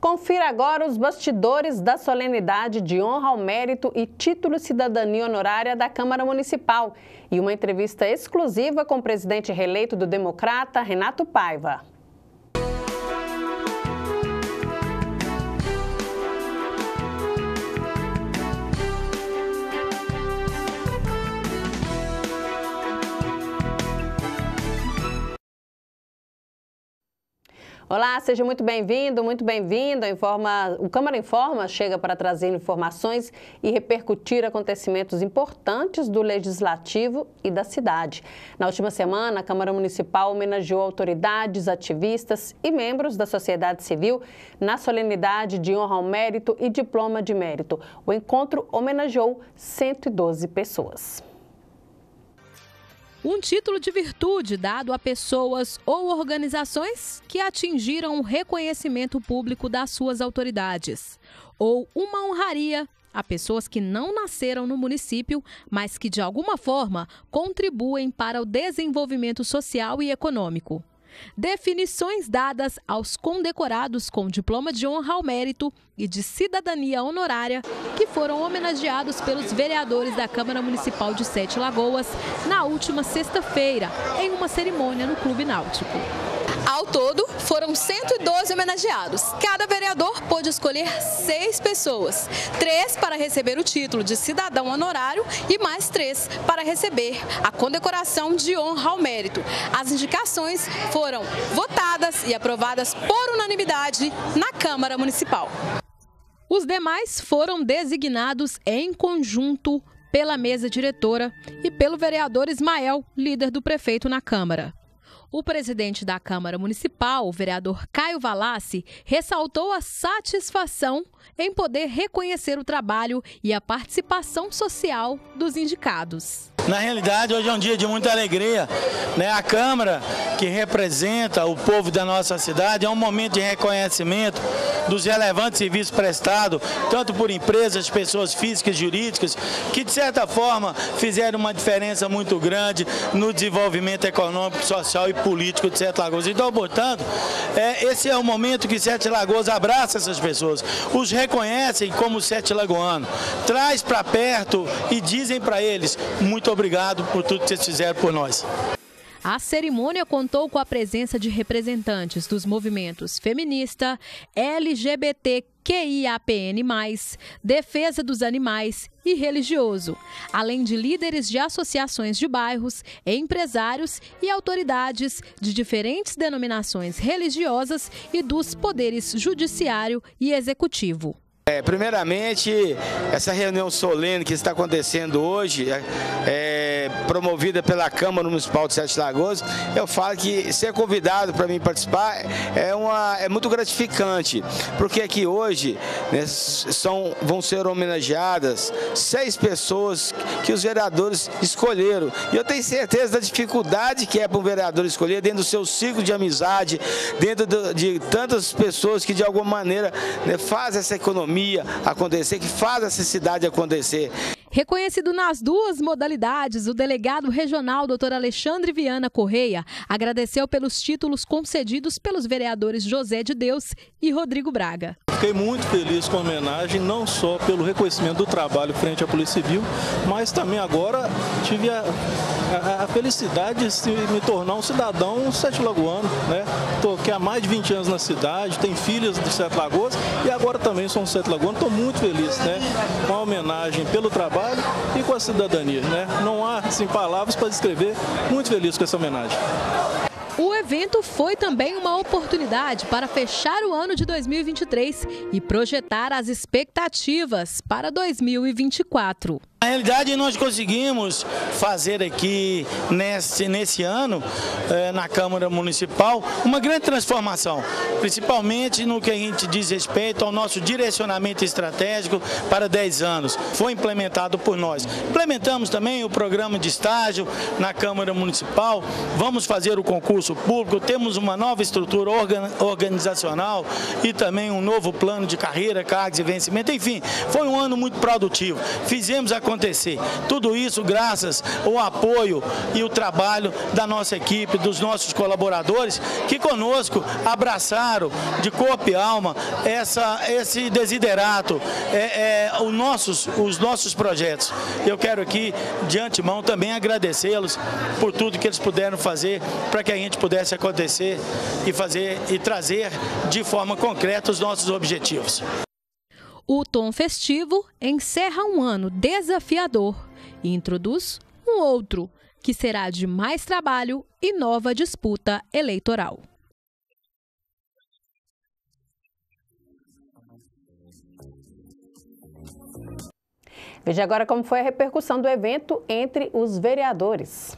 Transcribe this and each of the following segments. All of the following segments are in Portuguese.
Confira agora os bastidores da solenidade de honra ao mérito e título cidadania honorária da Câmara Municipal e uma entrevista exclusiva com o presidente reeleito do Democrata, Renato Paiva. Olá, seja muito bem-vindo, muito bem-vinda. O Câmara Informa chega para trazer informações e repercutir acontecimentos importantes do Legislativo e da cidade. Na última semana, a Câmara Municipal homenageou autoridades, ativistas e membros da sociedade civil na solenidade de honra ao mérito e diploma de mérito. O encontro homenageou 112 pessoas. Um título de virtude dado a pessoas ou organizações que atingiram o reconhecimento público das suas autoridades. Ou uma honraria a pessoas que não nasceram no município, mas que de alguma forma contribuem para o desenvolvimento social e econômico. Definições dadas aos condecorados com diploma de honra ao mérito e de cidadania honorária que foram homenageados pelos vereadores da Câmara Municipal de Sete Lagoas na última sexta-feira, em uma cerimônia no Clube Náutico. Ao todo, foram 112 homenageados. Cada vereador pôde escolher 6 pessoas, 3 para receber o título de cidadão honorário e mais 3 para receber a condecoração de honra ao mérito. As indicações foram votadas e aprovadas por unanimidade na Câmara Municipal. Os demais foram designados em conjunto pela mesa diretora e pelo vereador Ismael, líder do prefeito na Câmara. O presidente da Câmara Municipal, o vereador Caio Valassi, ressaltou a satisfação em poder reconhecer o trabalho e a participação social dos indicados. Na realidade, hoje é um dia de muita alegria, né? A Câmara, que representa o povo da nossa cidade, é um momento de reconhecimento dos relevantes serviços prestados, tanto por empresas, pessoas físicas e jurídicas, que de certa forma fizeram uma diferença muito grande no desenvolvimento econômico, social e político de Sete Lagoas. Então, portanto, esse é o momento que Sete Lagoas abraça essas pessoas, os reconhecem como sete lagoanos, traz para perto e dizem para eles muito obrigado por tudo que vocês fizeram por nós. A cerimônia contou com a presença de representantes dos movimentos feminista, LGBTQIAPN+, defesa dos animais e religioso, além de líderes de associações de bairros, empresários e autoridades de diferentes denominações religiosas e dos poderes judiciário e executivo. Primeiramente, essa reunião solene que está acontecendo hoje, promovida pela Câmara Municipal de Sete Lagoas, eu falo que ser convidado para mim participar é muito gratificante, porque aqui hoje, né, vão ser homenageadas 6 pessoas que os vereadores escolheram. E eu tenho certeza da dificuldade que é para um vereador escolher dentro do seu ciclo de amizade, dentro de tantas pessoas que de alguma maneira, né, fazem essa economia acontecer, que faz essa cidade acontecer. Reconhecido nas duas modalidades, o delegado regional, Dr. Alexandre Viana Correia, agradeceu pelos títulos concedidos pelos vereadores José de Deus e Rodrigo Braga. Fiquei muito feliz com a homenagem, não só pelo reconhecimento do trabalho frente à Polícia Civil, mas também agora tive a felicidade de me tornar um cidadão sete-lagoano, né? Estou aqui há mais de 20 anos na cidade, tenho filhas de Sete Lagoas e agora também sou um sete-lagoano. Estou muito feliz, né, com a homenagem pelo trabalho e com a cidadania, né? Não há, assim, palavras para descrever, muito feliz com essa homenagem. O evento foi também uma oportunidade para fechar o ano de 2023 e projetar as expectativas para 2024. Na realidade, nós conseguimos fazer aqui, nesse ano, na Câmara Municipal, uma grande transformação, principalmente no que a gente diz respeito ao nosso direcionamento estratégico para 10 anos. Foi implementado por nós. Implementamos também o programa de estágio na Câmara Municipal, vamos fazer o concurso público, temos uma nova estrutura organizacional e também um novo plano de carreira, cargos e vencimento. Enfim, foi um ano muito produtivo. Fizemos a acontecer. Tudo isso graças ao apoio e o trabalho da nossa equipe, dos nossos colaboradores, que conosco abraçaram de corpo e alma esse desiderato, os nossos projetos. Eu quero aqui, de antemão, também agradecê-los por tudo que eles puderam fazer para que a gente pudesse acontecer e trazer de forma concreta os nossos objetivos. O tom festivo encerra um ano desafiador e introduz um outro, que será de mais trabalho e nova disputa eleitoral. Veja agora como foi a repercussão do evento entre os vereadores.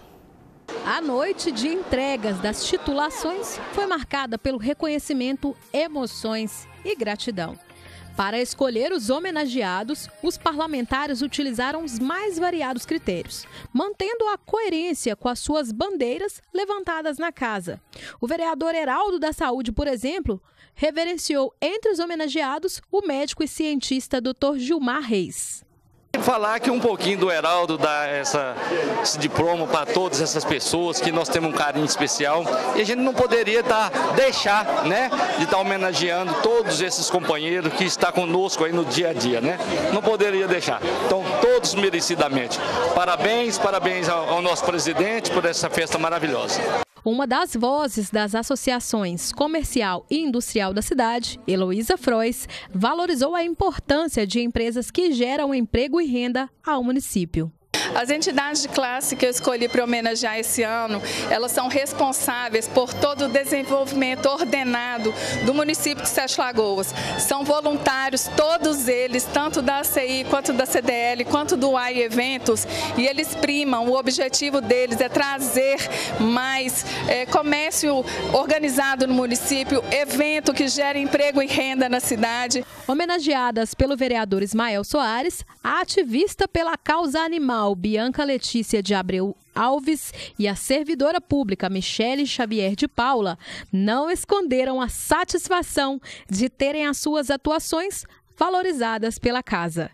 A noite de entregas das titulações foi marcada pelo reconhecimento, emoções e gratidão. Para escolher os homenageados, os parlamentares utilizaram os mais variados critérios, mantendo a coerência com as suas bandeiras levantadas na casa. O vereador Heraldo da Saúde, por exemplo, reverenciou entre os homenageados o médico e cientista Dr. Gilmar Reis. Falar aqui um pouquinho do Heraldo, dar esse diploma para todas essas pessoas, que nós temos um carinho especial, e a gente não poderia deixar, né, de estar homenageando todos esses companheiros que estão conosco aí no dia a dia, né? Não poderia deixar. Então, todos merecidamente. Parabéns ao nosso presidente por essa festa maravilhosa. Uma das vozes das associações comercial e industrial da cidade, Heloísa Frois, valorizou a importância de empresas que geram emprego e renda ao município. As entidades de classe que eu escolhi para homenagear esse ano, elas são responsáveis por todo o desenvolvimento ordenado do município de Sete Lagoas. São voluntários, todos eles, tanto da ACI, quanto da CDL, quanto do AI Eventos, e eles primam, o objetivo deles é trazer mais comércio organizado no município, evento que gera emprego e renda na cidade. Homenageadas pelo vereador Ismael Soares, a ativista pela causa animal, Bianca Letícia de Abreu Alves, e a servidora pública Michele Xavier de Paula não esconderam a satisfação de terem as suas atuações valorizadas pela casa.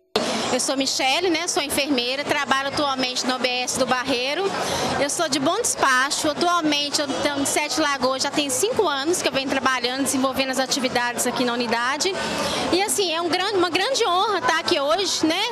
Eu sou Michele, sou enfermeira, trabalho atualmente no OBS do Barreiro. Eu sou de Bom Despacho, atualmente eu estou em Sete Lagoas, já tem 5 anos que eu venho trabalhando, desenvolvendo as atividades aqui na unidade. E assim, é uma grande honra estar aqui hoje,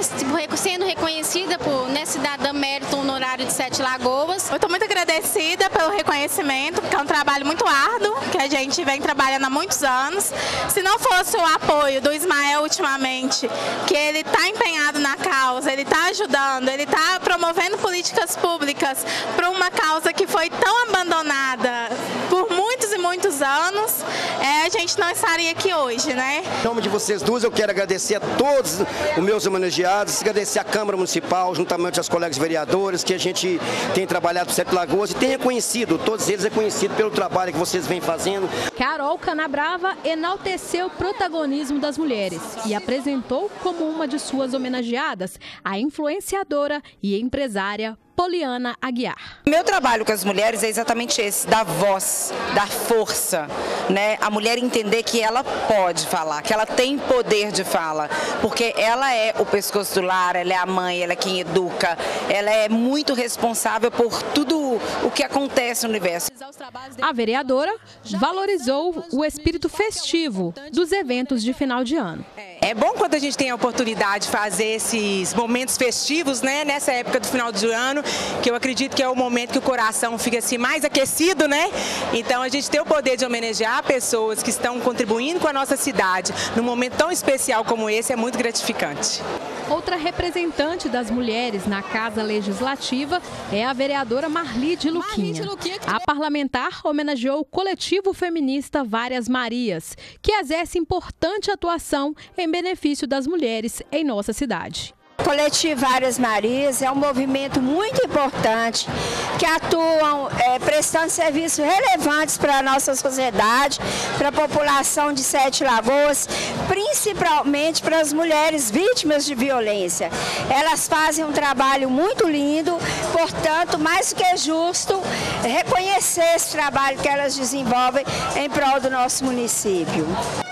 sendo reconhecida por cidadã mérito honorário de Sete Lagoas. Eu estou muito agradecida pelo reconhecimento, porque é um trabalho muito árduo, que a gente vem trabalhando há muitos anos. Se não fosse o apoio do Ismael ultimamente, que ele está empenhado na causa, ele está ajudando, ele está promovendo políticas públicas para uma causa que foi tão abandonada por muitos e muitos anos, a gente não estaria aqui hoje, Em nome de vocês duas, eu quero agradecer a todos os meus homenageados, agradecer à Câmara Municipal, juntamente aos colegas vereadores, que a gente tem trabalhado por Sete Lagoas e tem reconhecido, todos eles reconhecidos pelo trabalho que vocês vêm fazendo. Carol Canabrava enalteceu o protagonismo das mulheres e apresentou como uma de suas homenageadas a influenciadora e empresária Poliana Aguiar. Meu trabalho com as mulheres é exatamente esse, dar voz, dar força, A mulher entender que ela pode falar, que ela tem poder de fala, porque ela é o pescoço do lar, ela é a mãe, ela é quem educa, ela é muito responsável por tudo o que acontece no universo. A vereadora valorizou o espírito festivo dos eventos de final de ano. É bom quando a gente tem a oportunidade de fazer esses momentos festivos, nessa época do final do ano, que eu acredito que é o momento que o coração fica assim mais aquecido, Então a gente ter o poder de homenagear pessoas que estão contribuindo com a nossa cidade num momento tão especial como esse é muito gratificante. Outra representante das mulheres na Casa Legislativa é a vereadora Marli de Luquinha. A parlamentar homenageou o coletivo feminista Várias Marias, que exerce importante atuação em benefício das mulheres em nossa cidade. O Coletivo Várias Marias é um movimento muito importante que atuam prestando serviços relevantes para a nossa sociedade, para a população de Sete Lagoas, principalmente para as mulheres vítimas de violência. Elas fazem um trabalho muito lindo, portanto, mais do que é justo reconhecer esse trabalho que elas desenvolvem em prol do nosso município.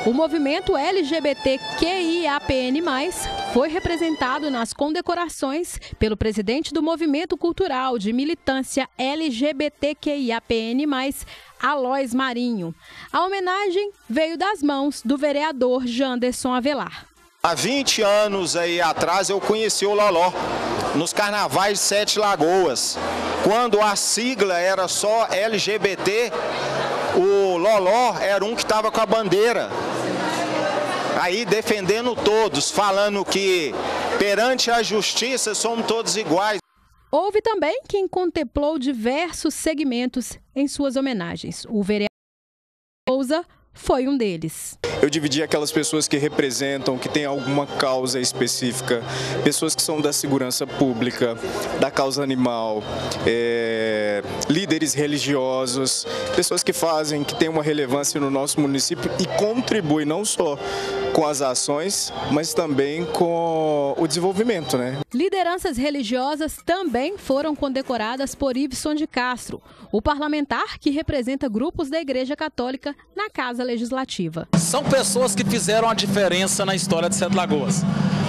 O movimento LGBTQIAPN+, foi representado nas condecorações pelo presidente do Movimento Cultural de Militância LGBTQIAPN+, Alois Marinho. A homenagem veio das mãos do vereador Janderson Avelar. Há 20 anos aí atrás eu conheci o Loló nos carnavais de Sete Lagoas. Quando a sigla era só LGBT, o Loló era um que estava com a bandeira. Aí defendendo todos, falando que perante a justiça somos todos iguais. Houve também quem contemplou diversos segmentos em suas homenagens. O vereador Souza foi um deles. Eu dividi aquelas pessoas que representam, que têm alguma causa específica, pessoas que são da segurança pública, da causa animal, líderes religiosos, pessoas que fazem, que têm uma relevância no nosso município e contribuem não só com as ações, mas também com o desenvolvimento, né? Lideranças religiosas também foram condecoradas por Iveson de Castro, o parlamentar que representa grupos da Igreja Católica na Casa Legislativa. São pessoas que fizeram a diferença na história de Sete Lagoas.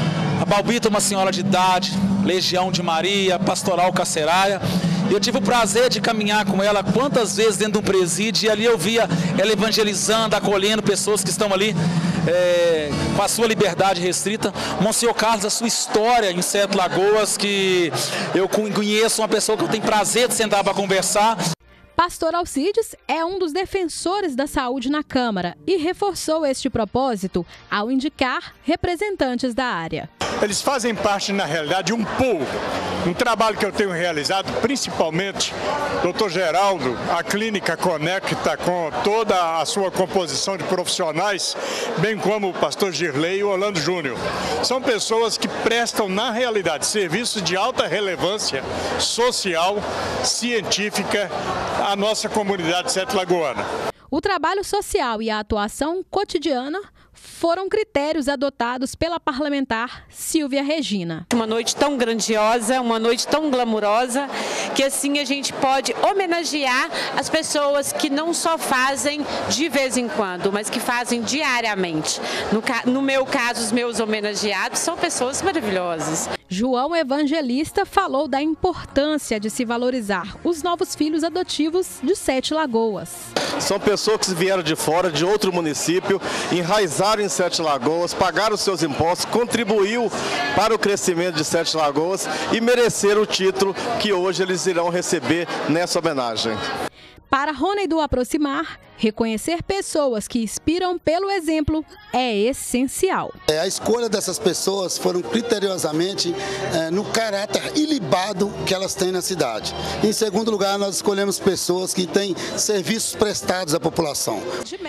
A Balbita, uma senhora de idade, Legião de Maria, Pastoral Carcerária. Eu tive o prazer de caminhar com ela quantas vezes dentro de um presídio e ali eu via ela evangelizando, acolhendo pessoas que estão ali com a sua liberdade restrita. Monsenhor Carlos, a sua história em Sete Lagoas, que eu conheço, uma pessoa que eu tenho prazer de sentar para conversar. Pastor Alcides é um dos defensores da saúde na Câmara e reforçou este propósito ao indicar representantes da área. Eles fazem parte, na realidade, de um pool, um trabalho que eu tenho realizado, principalmente, Dr. Geraldo, a Clínica Conecta com toda a sua composição de profissionais, bem como o pastor Girley e o Orlando Júnior. São pessoas que prestam, na realidade, serviços de alta relevância social, científica, à nossa comunidade sete lagoana. O trabalho social e a atuação cotidiana foram critérios adotados pela parlamentar Silvia Regina. Uma noite tão grandiosa, uma noite tão glamurosa, que assim a gente pode homenagear as pessoas que não só fazem de vez em quando, mas que fazem diariamente. No meu caso, os meus homenageados são pessoas maravilhosas. João Evangelista falou da importância de se valorizar os novos filhos adotivos de Sete Lagoas. São pessoas que vieram de fora, de outro município, enraizaram em Sete Lagoas, pagaram os seus impostos, contribuiu para o crescimento de Sete Lagoas e mereceram o título que hoje eles irão receber nessa homenagem. Para Rony do Aproximar, reconhecer pessoas que inspiram pelo exemplo é essencial. A escolha dessas pessoas foram criteriosamente no caráter ilibado que elas têm na cidade. Em segundo lugar, nós escolhemos pessoas que têm serviços prestados à população.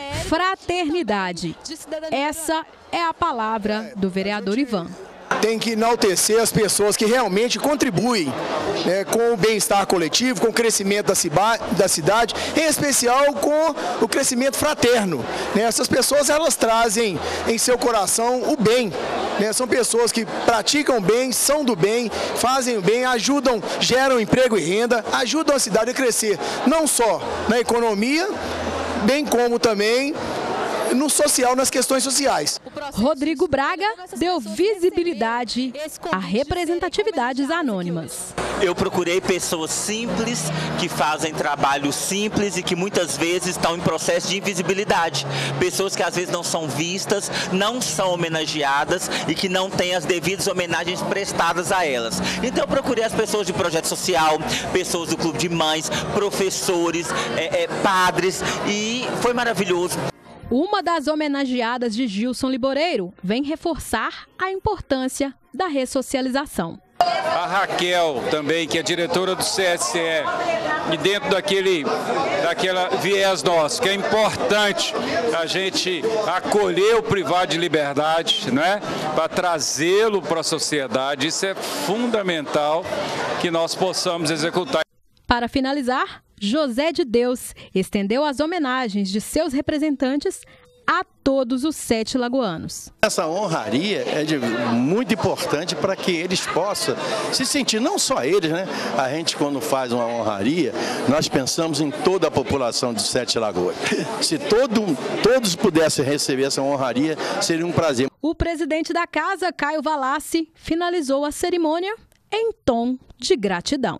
Fraternidade. Essa é a palavra do vereador Ivan. Tem que enaltecer as pessoas que realmente contribuem com o bem-estar coletivo, com o crescimento da cidade, em especial com o crescimento fraterno. Essas pessoas, elas trazem em seu coração o bem. São pessoas que praticam o bem, são do bem, fazem o bem, ajudam, geram emprego e renda, ajudam a cidade a crescer, não só na economia, bem como também no social, nas questões sociais. Rodrigo Braga deu visibilidade a representatividades anônimas. Eu procurei pessoas simples, que fazem trabalho simples e que muitas vezes estão em processo de invisibilidade. Pessoas que às vezes não são vistas, não são homenageadas e que não têm as devidas homenagens prestadas a elas. Então eu procurei as pessoas de projeto social, pessoas do clube de mães, professores, padres, e foi maravilhoso. Uma das homenageadas de Gilson Liboreiro vem reforçar a importância da ressocialização. A Raquel também, que é diretora do CSE, e dentro daquela viés nosso, que é importante a gente acolher o privado de liberdade, né, para trazê-lo para a sociedade. Isso é fundamental que nós possamos executar. Para finalizar, José de Deus estendeu as homenagens de seus representantes a todos os 7 lagoanos. Essa honraria é muito importante para que eles possam se sentir, não só eles, né? A gente, quando faz uma honraria, nós pensamos em toda a população de 7 Lagoas. Se todos pudessem receber essa honraria, seria um prazer. O presidente da casa, Caio Valassi, finalizou a cerimônia em tom de gratidão.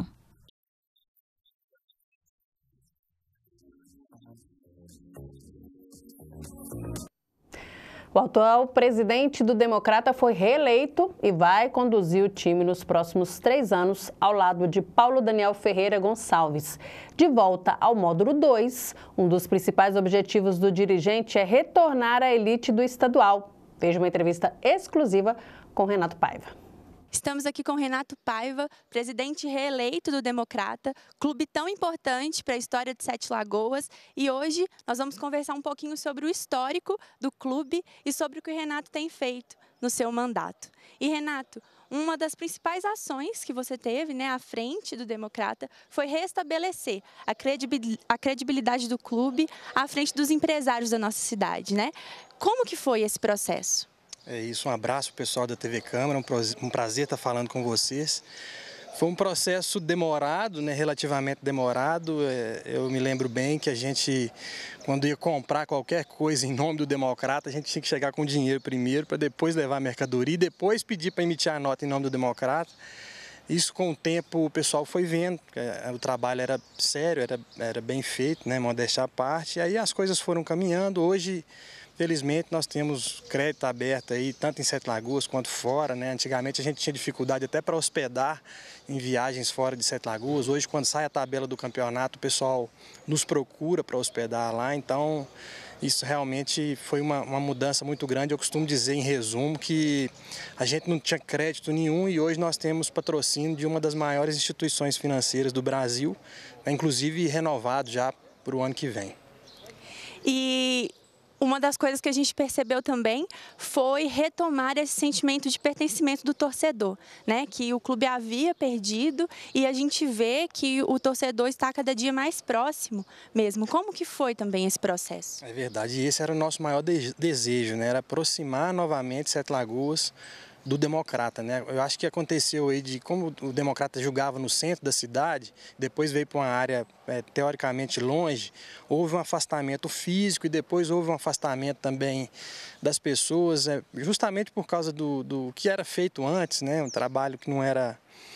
O atual presidente do Democrata foi reeleito e vai conduzir o time nos próximos 3 anos ao lado de Paulo Daniel Ferreira Gonçalves. De volta ao módulo 2, um dos principais objetivos do dirigente é retornar à elite do estadual. Veja uma entrevista exclusiva com Renato Paiva. Estamos aqui com Renato Paiva, presidente reeleito do Democrata, clube tão importante para a história de 7 Lagoas. E hoje nós vamos conversar um pouquinho sobre o histórico do clube e sobre o que o Renato tem feito no seu mandato. E Renato, uma das principais ações que você teve, à frente do Democrata foi restabelecer a credibilidade do clube à frente dos empresários da nossa cidade, Como que foi esse processo? É isso, um abraço pessoal da TV Câmara, um prazer estar falando com vocês. Foi um processo demorado, relativamente demorado. Eu me lembro bem que a gente, quando ia comprar qualquer coisa em nome do Democrata, a gente tinha que chegar com dinheiro primeiro para depois levar a mercadoria e depois pedir para emitir a nota em nome do Democrata. Isso com o tempo o pessoal foi vendo, o trabalho era sério, era bem feito, modéstia à parte, e aí as coisas foram caminhando. Hoje, felizmente, nós temos crédito aberto aí, tanto em 7 Lagoas quanto fora, Antigamente a gente tinha dificuldade até para hospedar em viagens fora de 7 Lagoas. Hoje, quando sai a tabela do campeonato, o pessoal nos procura para hospedar lá. Então, isso realmente foi uma mudança muito grande. Eu costumo dizer, em resumo, que a gente não tinha crédito nenhum e hoje nós temos patrocínio de uma das maiores instituições financeiras do Brasil, inclusive renovado já para o ano que vem. E uma das coisas que a gente percebeu também foi retomar esse sentimento de pertencimento do torcedor, que o clube havia perdido e a gente vê que o torcedor está cada dia mais próximo mesmo. Como que foi também esse processo? É verdade, e esse era o nosso maior desejo, era aproximar novamente 7 Lagoas do Democrata, Eu acho que aconteceu aí de como o Democrata jogava no centro da cidade, depois veio para uma área teoricamente longe, houve um afastamento físico e depois houve um afastamento também das pessoas, justamente por causa do que era feito antes, um trabalho que não era,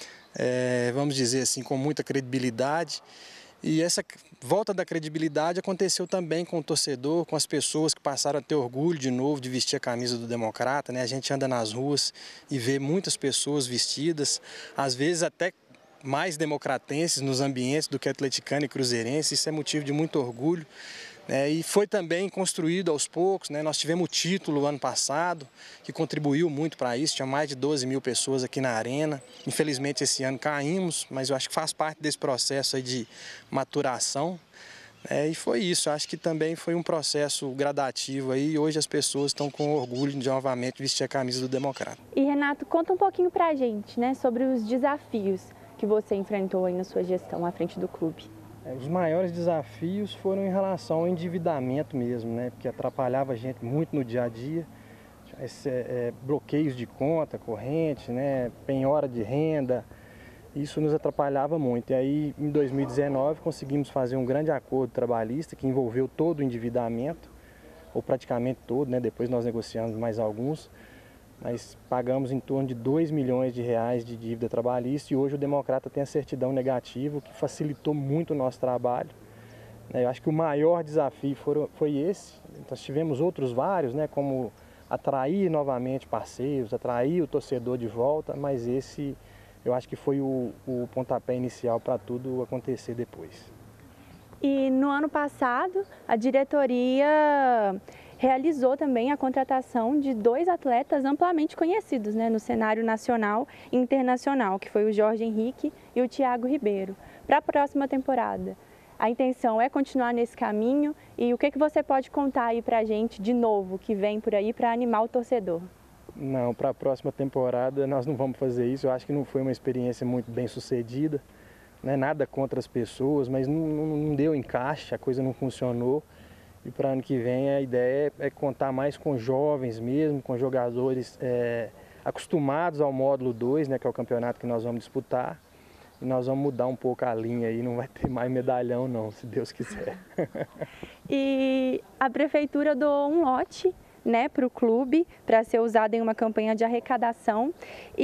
vamos dizer assim, com muita credibilidade. E essa volta da credibilidade aconteceu também com o torcedor, com as pessoas que passaram a ter orgulho de novo de vestir a camisa do Democrata, A gente anda nas ruas e vê muitas pessoas vestidas, às vezes até mais democratenses nos ambientes do que atleticano e cruzeirense. Isso é motivo de muito orgulho. E foi também construído aos poucos, Nós tivemos o título ano passado, que contribuiu muito para isso, tinha mais de 12 mil pessoas aqui na arena. Infelizmente esse ano caímos, mas eu acho que faz parte desse processo aí de maturação. E foi isso, acho que também foi um processo gradativo aí, e hoje as pessoas estão com orgulho de novamente vestir a camisa do Democrata. E Renato, conta um pouquinho para a gente, sobre os desafios que você enfrentou aí na sua gestão à frente do clube. Os maiores desafios foram em relação ao endividamento mesmo, Porque atrapalhava a gente muito no dia a dia. Bloqueios de conta corrente, penhora de renda, isso nos atrapalhava muito. E aí, em 2019, conseguimos fazer um grande acordo trabalhista que envolveu todo o endividamento, ou praticamente todo, Depois nós negociamos mais alguns. Mas pagamos em torno de 2 milhões de reais de dívida trabalhista e hoje o Democrata tem a certidão negativa, o que facilitou muito o nosso trabalho. Eu acho que o maior desafio foi esse. Nós tivemos outros vários, como atrair novamente parceiros, atrair o torcedor de volta, mas esse eu acho que foi o pontapé inicial para tudo acontecer depois. E no ano passado, a diretoria realizou também a contratação de 2 atletas amplamente conhecidos no cenário nacional e internacional, que foi o Jorge Henrique e o Thiago Ribeiro. Para a próxima temporada, a intenção é continuar nesse caminho e o que você pode contar aí para a gente de novo, que vem por aí para animar o torcedor? Não, para a próxima temporada nós não vamos fazer isso, eu acho que não foi uma experiência muito bem sucedida, nada contra as pessoas, mas não deu encaixe, a coisa não funcionou. E para ano que vem a ideia é contar mais com jovens mesmo, com jogadores acostumados ao módulo 2, né, que é o campeonato que nós vamos disputar. E nós vamos mudar um pouco a linha aí, não vai ter mais medalhão não, se Deus quiser. E a prefeitura doou um lote, né, para o clube, para ser usado em uma campanha de arrecadação.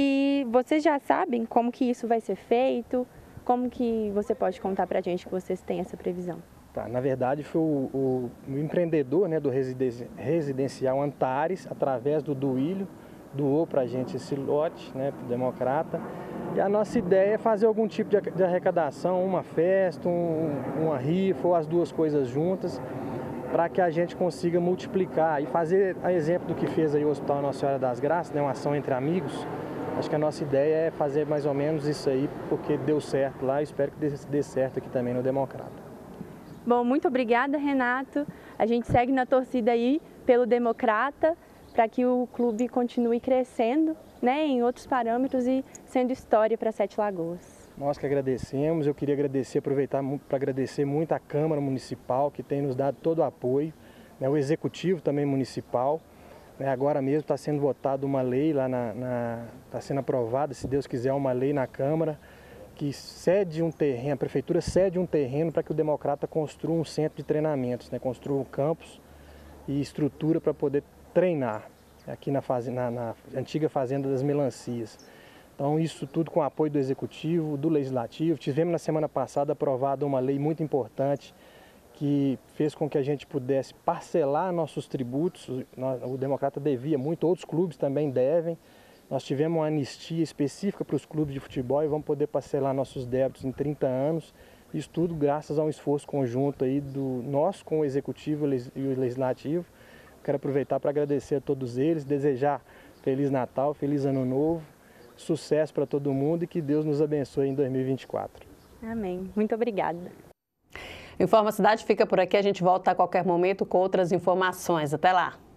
E vocês já sabem como que isso vai ser feito? Como que você pode contar para a gente que vocês têm essa previsão? Tá, na verdade foi o empreendedor, né, do residencial Antares, através do Duílio, doou para a gente esse lote, né, para o Democrata. E a nossa ideia é fazer algum tipo de arrecadação, uma festa, uma rifa ou as duas coisas juntas, para que a gente consiga multiplicar e fazer a exemplo do que fez aí o Hospital Nossa Senhora das Graças, né, uma ação entre amigos. Acho que a nossa ideia é fazer mais ou menos isso aí, porque deu certo lá e espero que dê certo aqui também no Democrata. Bom, muito obrigada, Renato. A gente segue na torcida aí pelo Democrata, para que o clube continue crescendo, né, em outros parâmetros e sendo história para Sete Lagoas. Nós que agradecemos, eu queria aproveitar para agradecer muito a Câmara Municipal, que tem nos dado todo o apoio, né, o Executivo também municipal. Né, agora mesmo está sendo votada uma lei lá está sendo aprovada, se Deus quiser, uma lei na Câmara, que cede um terreno, a Prefeitura cede um terreno para que o Democrata construa um centro de treinamentos, né, construa um campus e estrutura para poder treinar aqui na antiga Fazenda das Melancias. Então isso tudo com o apoio do Executivo, do Legislativo. Tivemos na semana passada aprovada uma lei muito importante que fez com que a gente pudesse parcelar nossos tributos. O Democrata devia muito, outros clubes também devem. Nós tivemos uma anistia específica para os clubes de futebol e vamos poder parcelar nossos débitos em 30 anos. Isso tudo graças a um esforço conjunto aí do nosso com o Executivo e o Legislativo. Quero aproveitar para agradecer a todos eles, desejar Feliz Natal, Feliz Ano Novo, sucesso para todo mundo e que Deus nos abençoe em 2024. Amém. Muito obrigada. Informa Cidade fica por aqui, a gente volta a qualquer momento com outras informações. Até lá!